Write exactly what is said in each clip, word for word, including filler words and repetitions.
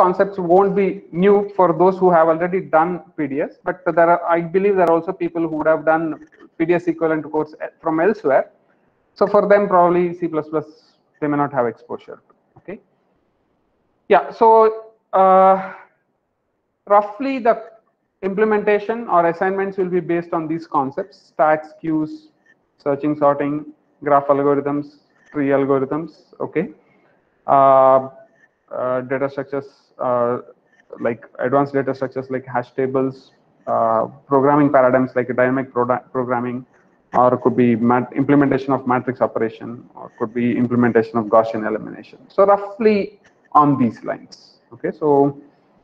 concepts won't be new for those who have already done P D S, but there are, I believe there are also people who would have done P D S equivalent course from elsewhere. So for them, probably C plus plus, they may not have exposure. Okay. Yeah. So uh, roughly the implementation or assignments will be based on these concepts: stacks, queues, searching, sorting, graph algorithms, tree algorithms. Okay. Uh, uh, data structures uh, like advanced data structures like hash tables, uh, programming paradigms like dynamic programming, or could be implementation of matrix operation, or could be implementation of Gaussian elimination. So roughly on these lines. Okay, so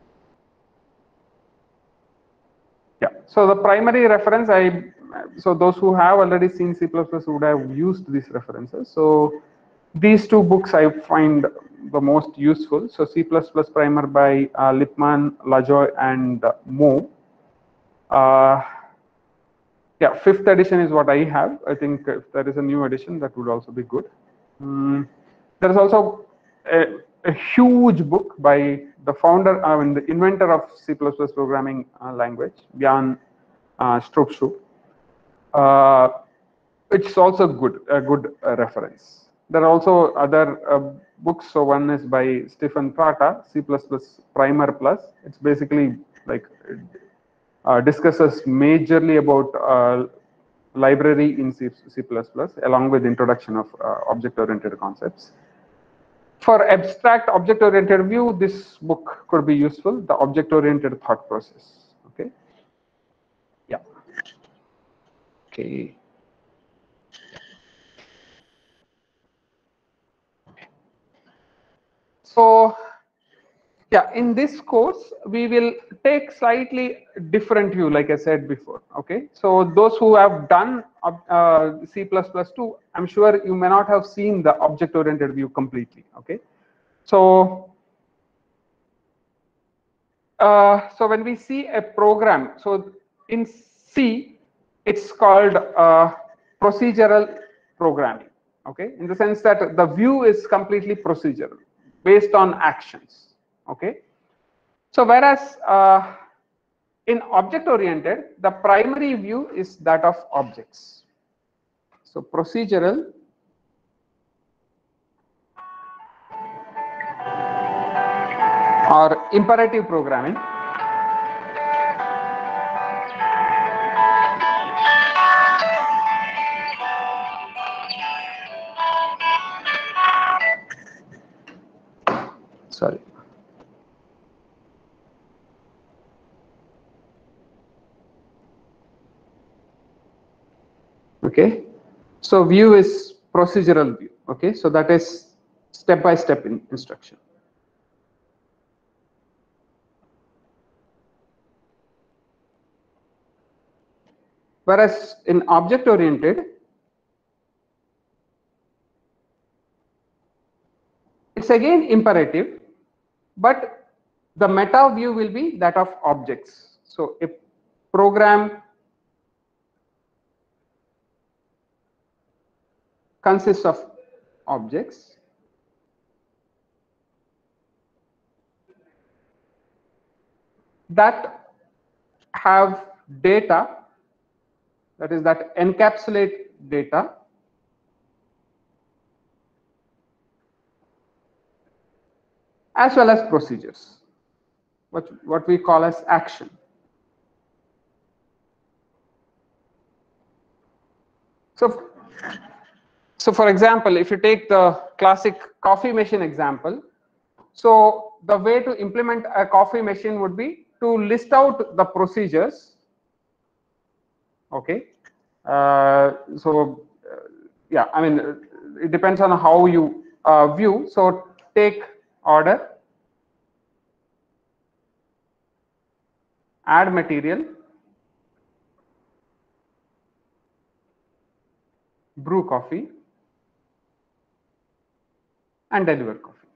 yeah, so the primary reference, I so those who have already seen C plus plus would have used these references. So these two books I find the most useful. So C plus plus Primer by uh, Lipman, Lajoie, and uh, Moe. Uh, yeah, fifth edition is what I have. I think if there is a new edition, that would also be good. Mm, there is also a, a huge book by the founder, I mean, the inventor of C plus plus programming uh, language, Jan uh, Stroopschuh. Uh, it's also good, a good uh, reference. There are also other uh, books. So one is by Stephen Prata, C plus plus Primer Plus. It's basically like uh, discusses majorly about uh, library in C, C plus plus, along with introduction of uh, object-oriented concepts. For abstract object-oriented view, this book could be useful, The Object-Oriented Thought Process. Okay. Yeah. Okay. So, yeah, in this course, we will take slightly different view, like I said before. Okay, so those who have done uh, C plus plus too, I'm sure you may not have seen the object-oriented view completely. Okay, so uh, so when we see a program, so in C, it's called uh, procedural programming. Okay, in the sense that the view is completely procedural, based on actions. Okay. So whereas uh, in object-oriented, the primary view is that of objects. So procedural or imperative programming sorry. Okay, so view is procedural view. Okay, so that is step-by-step in instruction. Whereas in object-oriented, it's again imperative, but the meta view will be that of objects. So a program consists of objects that have data, that is, that encapsulate data, as well as procedures, what, what we call as action. So, so for example, if you take the classic coffee machine example, so the way to implement a coffee machine would be to list out the procedures. Okay, uh, so uh, yeah, I mean, it depends on how you uh, view. So take order, add material, brew coffee, and deliver coffee,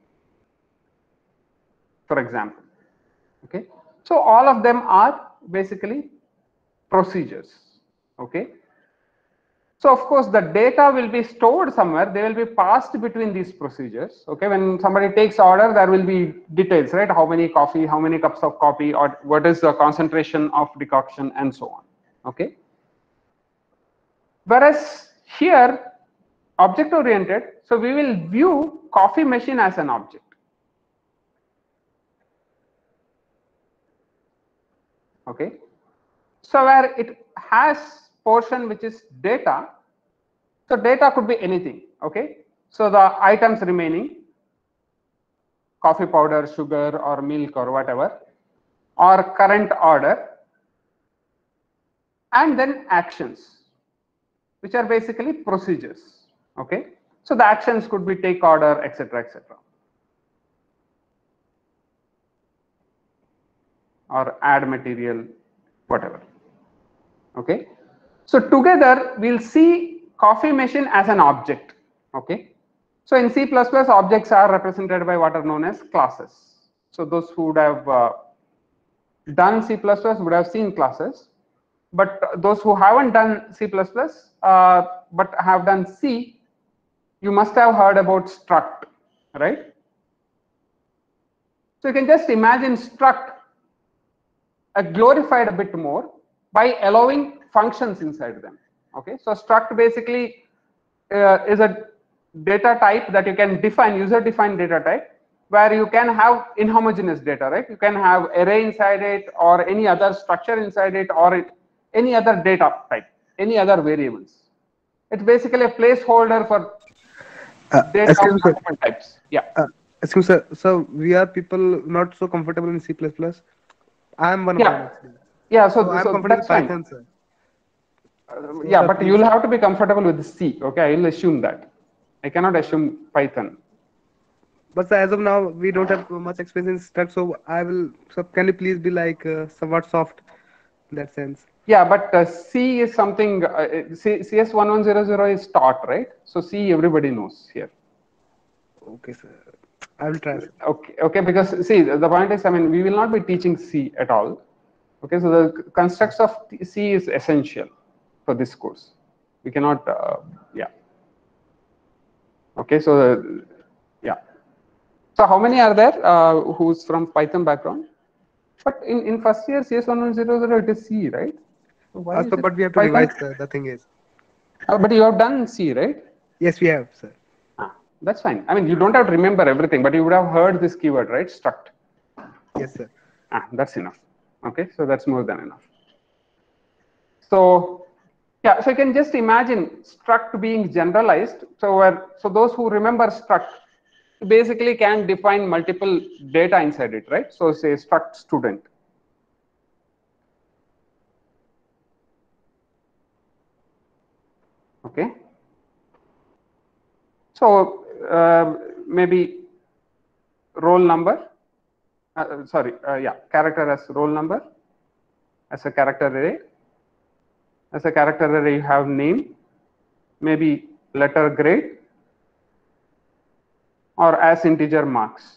for example. Okay, so all of them are basically procedures. Okay, So of course the data will be stored somewhere. They will be passed between these procedures. Okay, when somebody takes order, there will be details, right? How many coffee, how many cups of coffee, or what is the concentration of decoction, and so on. Okay. Whereas here, object oriented, so we will view coffee machine as an object. Okay. So where it has portion which is data. So data could be anything. Okay. So the items remaining, coffee powder, sugar, or milk, or whatever, or current order, and then actions, which are basically procedures. Okay. So the actions could be take order, et cetera, et cetera, or add material, whatever. Okay. So together we'll see coffee machine as an object. Okay. So in C plus plus, objects are represented by what are known as classes. So those who would have uh, done C plus plus would have seen classes, but those who haven't done C plus plus uh, but have done C, you must have heard about struct, right? So you can just imagine struct uh, glorified a bit more by allowing functions inside them. Okay, so struct basically uh, is a data type that you can define, user defined data type, where you can have inhomogeneous data, right? You can have array inside it, or any other structure inside it, or it, any other data type, any other variables. It's basically a placeholder for Uh, data of excuse me, multiple types. Yeah. uh, excuse me, sir. So we are people not so comfortable in C plus plus. I am one of them Yeah. actually. Yeah. So So I am so comfortable that's with fine. Python, sir. Uh, So yeah, sir, but please. you'll have to be comfortable with C. Okay, I will assume that. I cannot assume Python. But sir, as of now, we don't have much experience in struct. So I will. So can you please be like uh, somewhat soft in that sense? Yeah, but uh, C is something. Uh, C, C S one one zero zero is taught, right? So C everybody knows here. Okay, sir. I will try, sir. Okay, okay. Because see, the point is, I mean, we will not be teaching C at all. Okay, so the constructs of C is essential for this course. We cannot. Uh, yeah. Okay, so uh, yeah. So how many are there uh, who's from Python background? But in, in first year C S one one zero zero it is C, right? So why Uh, is so, it but we have to Python? revise, sir. The thing is, Uh, but you have done C, right? yes, we have, sir. Ah, that's fine. I mean, you don't have to remember everything, but you would have heard this keyword, right? Struct. Yes, sir. Ah, that's enough. Okay, so that's more than enough. So yeah, so you can just imagine struct being generalized. So where, so those who remember struct basically can define multiple data inside it, right? So say struct student. Okay. So uh, maybe roll number. Uh, sorry, uh, yeah, character as roll number as a character array. As a character array, you have name, maybe letter grade, or as integer marks.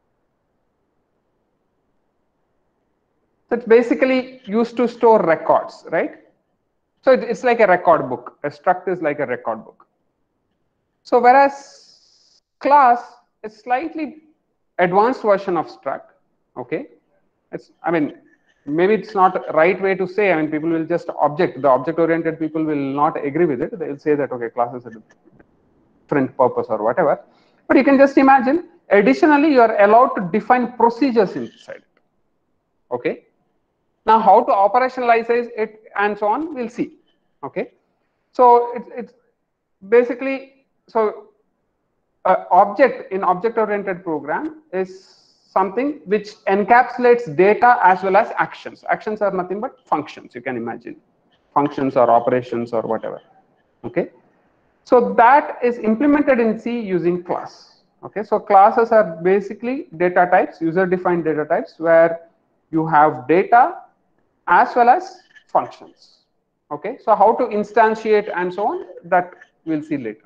So it's basically used to store records, right? So it's like a record book. A struct is like a record book. So whereas class is slightly advanced version of struct, okay? It's, I mean, maybe it's not right way to say. I mean, people will just object. The object-oriented people will not agree with it. They'll say that okay, class is a different purpose or whatever. But you can just imagine. Additionally, you are allowed to define procedures inside it. Okay. Now, how to operationalize it and so on, we'll see. Okay. So it's it's basically so uh, object in object-oriented program is something which encapsulates data as well as actions. Actions are nothing but functions, you can imagine. Functions or operations or whatever. Okay. So that is implemented in C using class. Okay. So classes are basically data types, user-defined data types, where you have data as well as functions. Okay. So how to instantiate and so on, that we'll see later.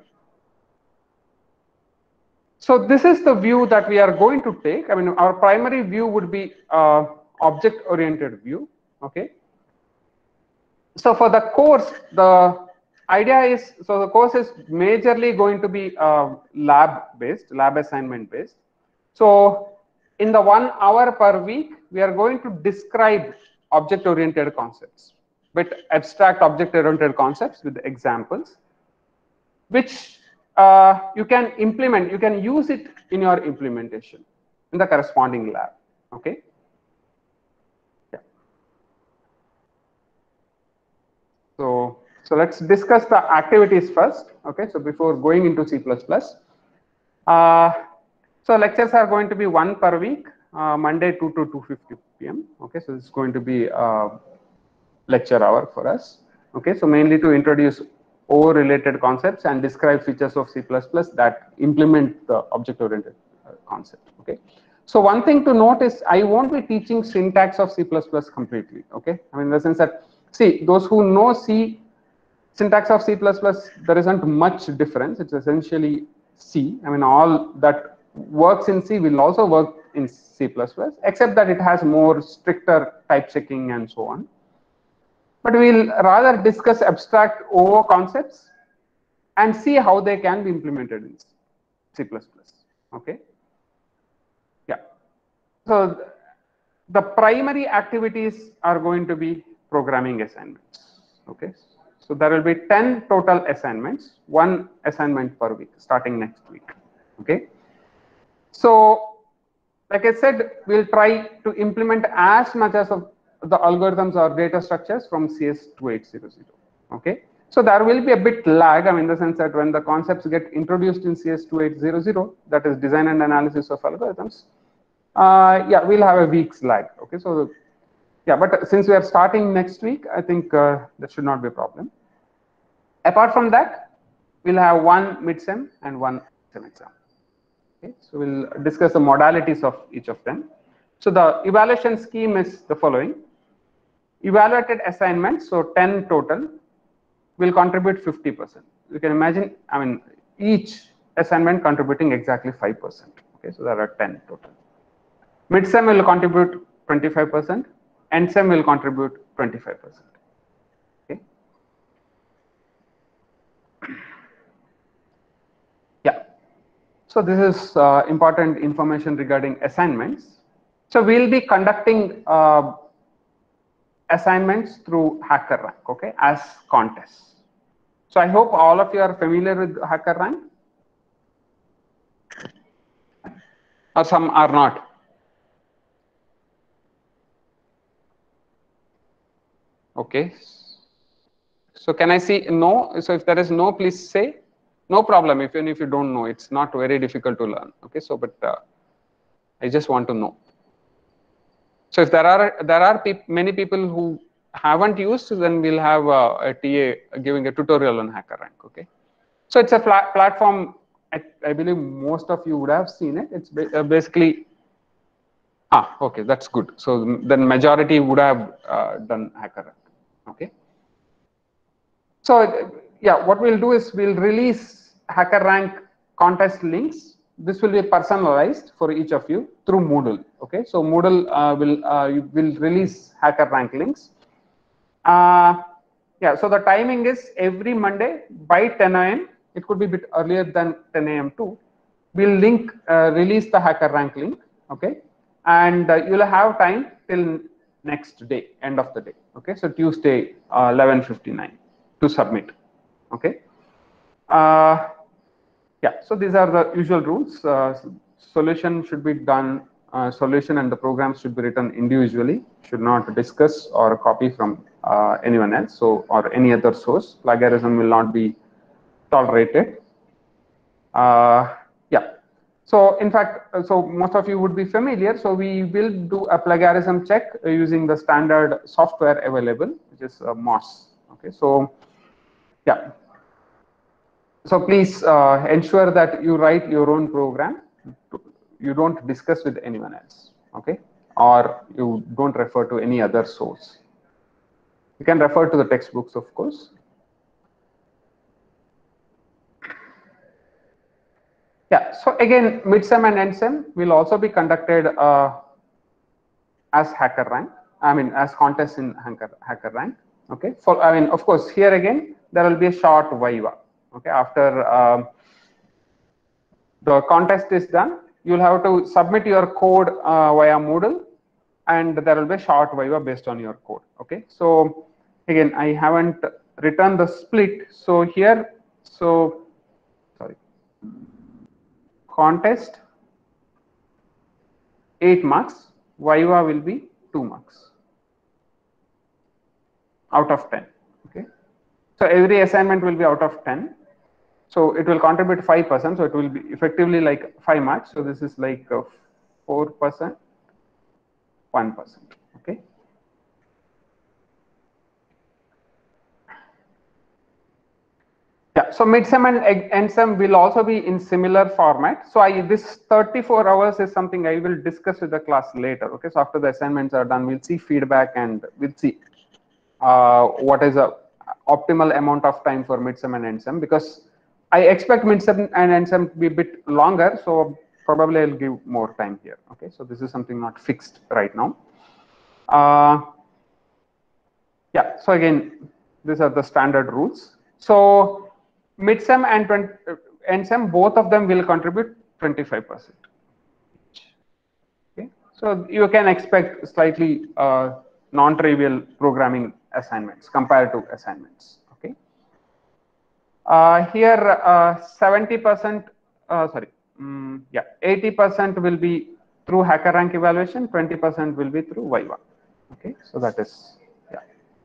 So this is the view that we are going to take. I mean, our primary view would be uh, object-oriented view. Okay. So for the course, the idea is, so the course is majorly going to be uh, lab based, lab assignment based. So in the one hour per week, we are going to describe object oriented concepts, but abstract object oriented concepts with examples, which uh, you can implement, you can use it in your implementation in the corresponding lab. Okay. Yeah. So, so let's discuss the activities first. Okay. So before going into C plus plus, uh, so lectures are going to be one per week, uh, Monday two to two fifty p m Okay. So this is going to be a lecture hour for us. Okay. So mainly to introduce O related concepts and describe features of C plus plus that implement the object oriented concept. Okay. So one thing to note is I won't be teaching syntax of C plus plus completely. Okay. I mean, in the sense that, see, those who know C, syntax of C plus plus, there isn't much difference. It's essentially C. I mean, all that works in C will also work in C plus plus, except that it has more stricter type checking and so on. But we'll rather discuss abstract O O concepts and see how they can be implemented in C plus plus. Okay. Yeah. So the primary activities are going to be programming assignments. Okay. So there will be ten total assignments, one assignment per week starting next week. Okay. So like I said, we'll try to implement as much as of the algorithms or data structures from C S twenty-eight hundred. Okay. So there will be a bit lag, I mean, in the sense that when the concepts get introduced in C S twenty-eight hundred, that is design and analysis of algorithms, uh, yeah, we'll have a week's lag. Okay. So yeah, but since we are starting next week, I think uh, that should not be a problem. Apart from that, we'll have one mid-sem and one sem exam. Okay, so we'll discuss the modalities of each of them. So the evaluation scheme is the following. Evaluated assignments, so ten total, will contribute fifty percent. You can imagine, I mean, each assignment contributing exactly five percent. Okay, so there are ten total. Mid-sem will contribute twenty-five percent, end-sem will contribute twenty-five percent. Okay. Yeah. So this is uh, important information regarding assignments. So we'll be conducting uh, assignments through HackerRank, okay, as contests. So I hope all of you are familiar with HackerRank, or some are not. Okay. So can I see no? So if there is no, please say. No problem, even if you don't know, it's not very difficult to learn. Okay, so but uh, I just want to know. So if there are there are pe many people who haven't used, then we'll have uh, a T A giving a tutorial on HackerRank. Okay, so it's a platform. I, I believe most of you would have seen it. It's ba uh, basically ah okay, that's good. So then majority would have uh, done HackerRank. Okay. So yeah, what we'll do is we'll release HackerRank contest links. This will be personalized for each of you through Moodle. Okay, so Moodle uh, will uh, will release HackerRank links. Uh, yeah, so the timing is every Monday by ten A M It could be a bit earlier than ten A M too. We'll link uh, release the HackerRank link. Okay, and uh, you'll have time till next day, end of the day. Okay, so Tuesday, uh, eleven fifty-nine. To submit. Okay. Uh, yeah. So these are the usual rules. Uh, solution should be done. Uh, solution and the programs should be written individually. Should not discuss or copy from uh, anyone else. So or any other source. Plagiarism will not be tolerated. Uh, yeah. So in fact, so most of you would be familiar. So we will do a plagiarism check using the standard software available, which is uh, MOS. Okay. So yeah. So please uh, ensure that you write your own program. You don't discuss with anyone else, okay? Or you don't refer to any other source. You can refer to the textbooks, of course. Yeah. So again, mid-sem and end-sem will also be conducted uh, as HackerRank. I mean, as contests in Hacker HackerRank. Okay. For I mean, of course, here again there will be a short viva. Okay, after uh, the contest is done, you'll have to submit your code uh, via Moodle, and there will be a short viva based on your code. Okay, so again, I haven't written the split. So here, so sorry, contest eight marks, viva will be two marks out of ten. Okay, so every assignment will be out of ten. So it will contribute five percent. So it will be effectively like five marks. So this is like four percent, one percent. Okay. Yeah. So midsem and endsem will also be in similar format. So I this thirty-four hours is something I will discuss with the class later. Okay. So after the assignments are done, we'll see feedback and we'll see uh, what is a optimal amount of time for midsem and endsem, because I expect midsem and endsem to be a bit longer, so probably I'll give more time here. Okay, so this is something not fixed right now. Uh, yeah, so again, these are the standard rules. So midsem and endsem, both of them will contribute twenty-five percent. Okay, so you can expect slightly uh, non-trivial programming assignments compared to assignments. Okay. Uh, here, seventy percent, uh, uh, sorry, um, yeah, eighty percent will be through HackerRank evaluation, twenty percent will be through Viva. Okay, so that is, yeah.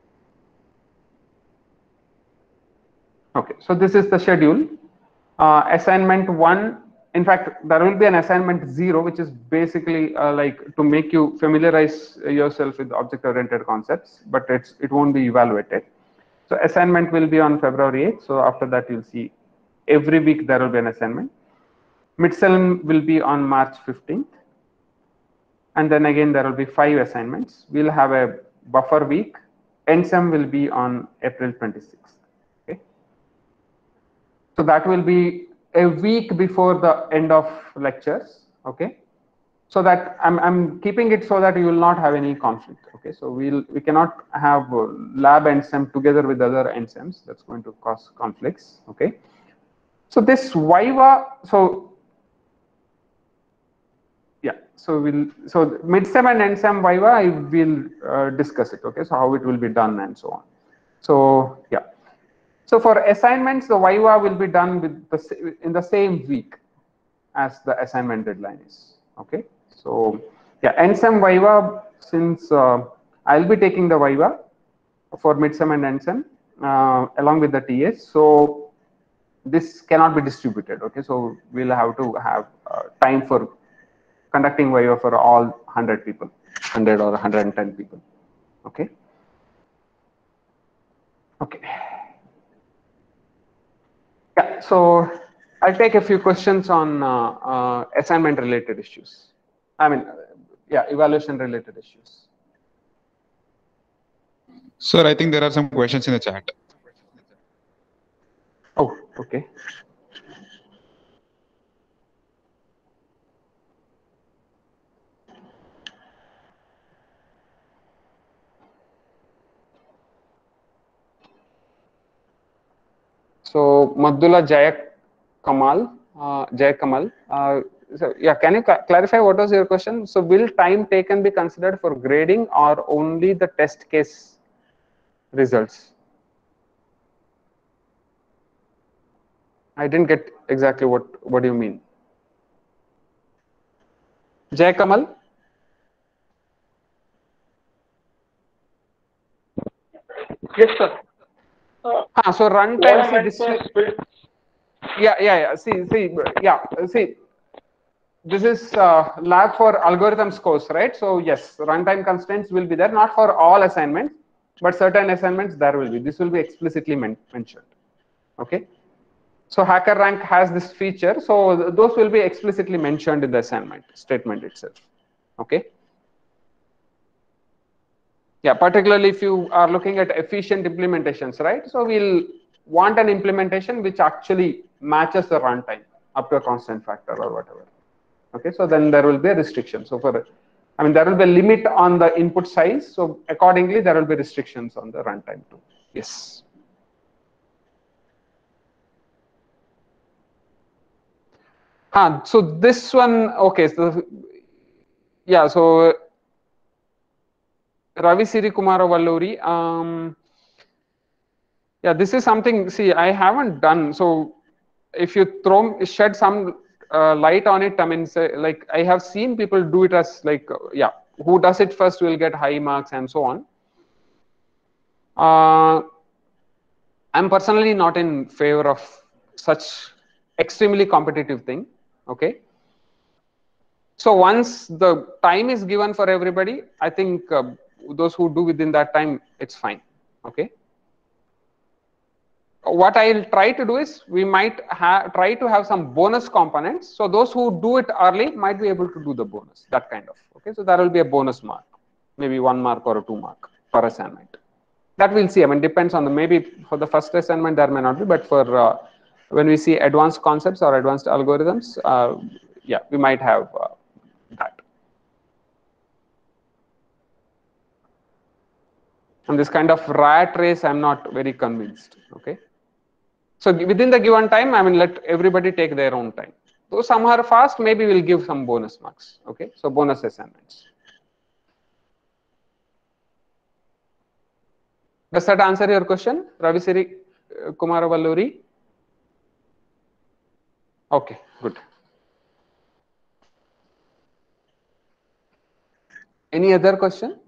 Okay, so this is the schedule. Uh, assignment one, in fact, there will be an assignment zero, which is basically uh, like to make you familiarize yourself with object-oriented concepts, but it's it won't be evaluated. So assignment will be on February eighth. So after that, you'll see every week there will be an assignment. Midsem will be on March fifteenth. And then again, there will be five assignments. We'll have a buffer week. Endsem will be on April twenty-sixth. Okay. So that will be a week before the end of lectures. Okay. So that I'm, I'm keeping it so that you will not have any conflict. Okay, so we'll we cannot have uh, lab endsem together with other endsems. That's going to cause conflicts. Okay, so this Viva, so yeah, so we'll so midsem and endsem Viva, I will uh, discuss it. Okay, so how it will be done and so on. So yeah, so for assignments, the Viva will be done with the in the same week as the assignment deadline is. Okay. So yeah, endsem Viva, since uh, I'll be taking the Viva for midsem and endsem uh, along with the T S. So this cannot be distributed. Okay, so we'll have to have uh, time for conducting Viva for all one hundred people, one hundred or one hundred ten people. Okay. Okay. Yeah. So I'll take a few questions on uh, uh, assignment related issues. I mean, yeah, evaluation related issues. Sir, I think there are some questions in the chat. Oh, okay. So Madhula Jaya Kamal, uh, Jaya Kamal. Uh, so yeah, can you cl clarify what was your question? So will time taken be considered for grading or only the test case results? I didn't get exactly what what do you mean. Jay Kamal? Yes, sir. Uh, ah, so runtime. See, this will, yeah, yeah, yeah. See, see, yeah. See, this is uh, lab for algorithms course, right? So yes, runtime constraints will be there, not for all assignments, but certain assignments there will be. This will be explicitly men mentioned. Okay. So HackerRank has this feature, so th those will be explicitly mentioned in the assignment statement itself. Okay. Yeah, particularly if you are looking at efficient implementations, right? So we'll want an implementation which actually matches the runtime up to a constant factor or whatever. Okay, so then there will be a restriction. So for, I mean, there will be a limit on the input size. So accordingly, there will be restrictions on the runtime too. Yes. Ah, so this one, okay, so yeah, so Ravi Siri Kumara Valluri, um, yeah, this is something, see, I haven't done, so if you throw, shed some uh, light on it, I mean, say, like, I have seen people do it as like, uh, yeah, who does it first will get high marks and so on. Uh, I'm personally not in favor of such extremely competitive thing, okay? So once the time is given for everybody, I think uh, those who do within that time, it's fine, okay? What I'll try to do is we might try to have some bonus components. So those who do it early might be able to do the bonus, that kind of, okay? So that will be a bonus mark, maybe one mark or a two mark per assignment. That we'll see. I mean, depends on the, maybe for the first assignment there may not be, but for uh, when we see advanced concepts or advanced algorithms, uh, yeah, we might have uh, that. And this kind of rat race, I'm not very convinced, okay? So within the given time, I mean, let everybody take their own time. So some are fast, maybe we'll give some bonus marks, okay? So bonus assignments. Does that answer your question, Ravi Siri uh, Kumara Valluri? Okay, good. Any other question?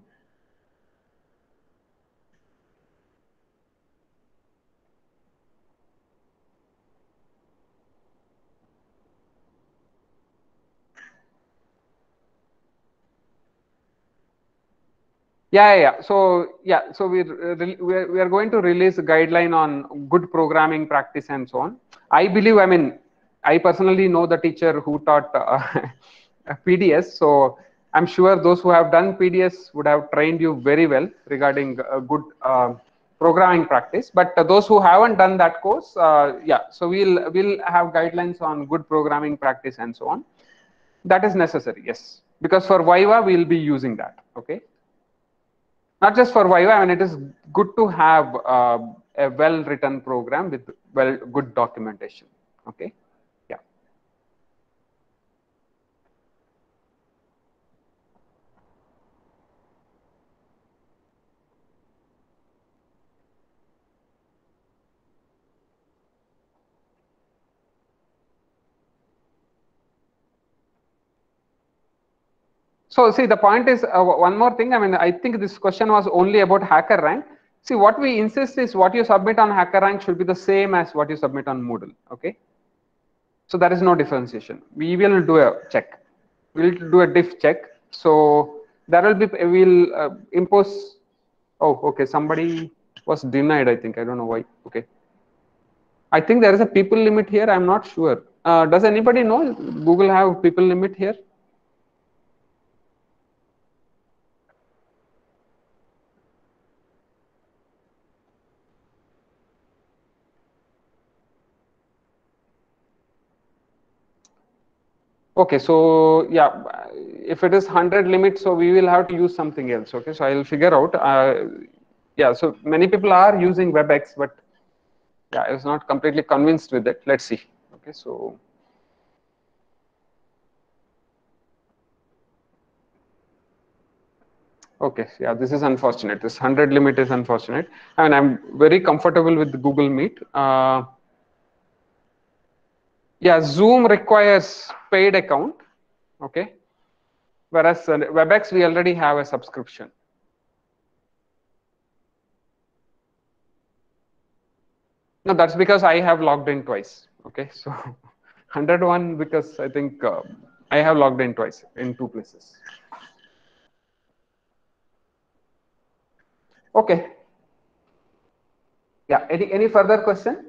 Yeah, yeah, yeah. So yeah, so we we we are going to release a guideline on good programming practice and so on. I believe, I mean, I personally know the teacher who taught uh, P D S, so I'm sure those who have done P D S would have trained you very well regarding a good uh, programming practice. But uh, those who haven't done that course, uh, yeah, so we'll we'll have guidelines on good programming practice and so on. That is necessary, yes, because for Viva we'll be using that, okay? Not just for Viva, I mean, it is good to have uh, a well-written program with well good documentation. Okay, yeah. So see, the point is uh, one more thing. I mean, I think this question was only about HackerRank. See, what we insist is what you submit on HackerRank should be the same as what you submit on Moodle. Okay. So there is no differentiation. We will do a check. We'll do a diff check. So there will be, we'll uh, impose. Oh, okay. Somebody was denied, I think. I don't know why. Okay. I think there is a people limit here. I'm not sure. Uh, does anybody know Google have people limit here? Okay, so yeah, if it is one hundred limit, so we will have to use something else. Okay, so I'll figure out. Uh, yeah, so many people are using WebEx, but yeah, I was not completely convinced with it. Let's see. Okay, so. Okay, yeah, this is unfortunate. This one hundred limit is unfortunate. I mean, I'm very comfortable with Google Meet. Uh, yeah, Zoom requires paid account. Okay, whereas uh, WebEx we already have a subscription. No, that's because I have logged in twice. Okay, so one hundred one because I think uh, I have logged in twice in two places. Okay. Yeah. Any any further question?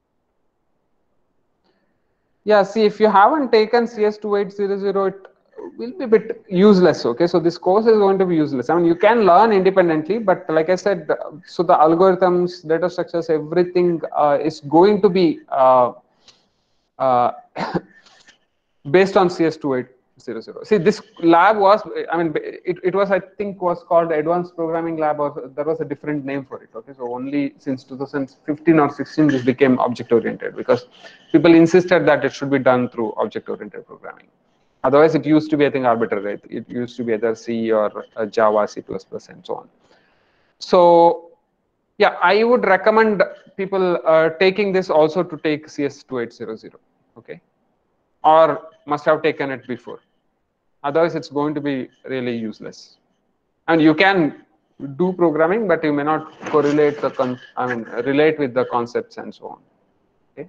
Yeah. See, if you haven't taken C S two eight zero zero, it will be a bit useless. Okay, so this course is going to be useless. I mean, you can learn independently, but like I said, so the algorithms, data structures, everything uh, is going to be uh, uh, based on C S two eight zero zero. See, this lab was, I mean, it, it was, I think, was called Advanced Programming Lab, or there was a different name for it. Okay, so only since two thousand fifteen or sixteen this became object oriented, because people insisted that it should be done through object oriented programming. Otherwise, it used to be, I think, arbitrary. It used to be either C or uh, Java, C plus plus, and so on. So, yeah, I would recommend people uh, taking this also to take C S two eight zero zero. Okay, or must have taken it before. Otherwise, it's going to be really useless. And you can do programming, but you may not correlate the con I mean, relate with the concepts and so on. Okay.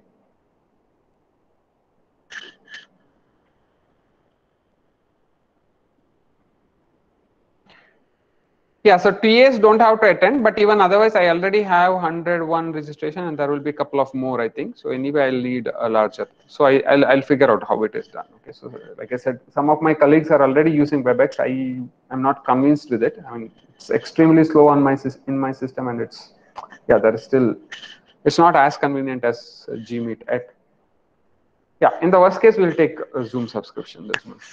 Yeah, so T As don't have to attend, but even otherwise, I already have one hundred one registration, and there will be a couple of more, I think. So anyway, I'll need a larger. So I, I'll, I'll figure out how it is done. Okay, so like I said, some of my colleagues are already using WebEx. I am not convinced with it. I mean, it's extremely slow on my in my system, and it's yeah, there is still it's not as convenient as Gmeet at. Yeah, in the worst case, we'll take a Zoom subscription this month.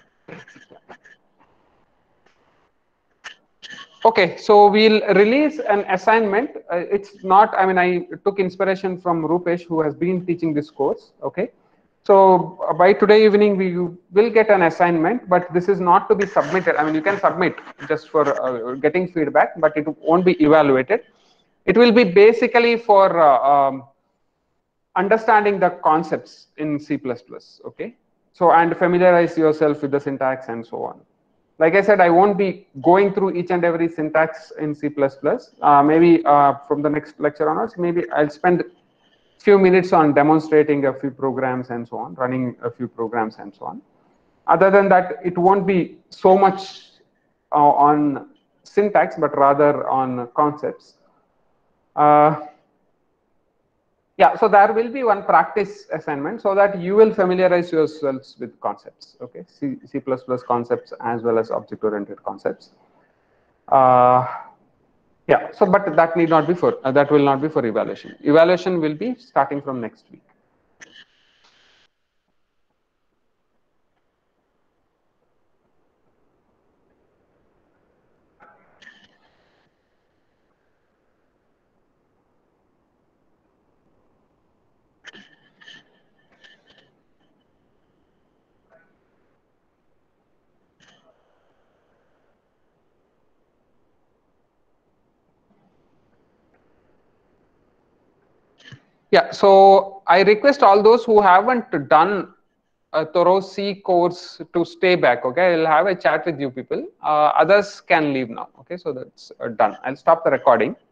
Okay, so we'll release an assignment. Uh, it's not, I mean, I took inspiration from Rupesh, who has been teaching this course. Okay, so uh, by today evening, we will get an assignment, but this is not to be submitted. I mean, you can submit just for uh, getting feedback, but it won't be evaluated. It will be basically for uh, um, understanding the concepts in C plus plus. Okay, so and familiarize yourself with the syntax and so on. Like I said, I won't be going through each and every syntax in C plus plus. Uh, maybe uh, from the next lecture onwards, maybe I'll spend a few minutes on demonstrating a few programs and so on, running a few programs and so on. Other than that, it won't be so much uh, on syntax, but rather on concepts. Uh, Yeah, so there will be one practice assignment so that you will familiarize yourselves with concepts, okay, C, C++ concepts as well as object-oriented concepts. Uh, yeah, so but that need not be for, uh, that will not be for evaluation. Evaluation will be starting from next week. Yeah, so I request all those who haven't done a thorough C course to stay back. Okay, I'll have a chat with you people. Uh, others can leave now. Okay, so that's uh, done. I'll stop the recording.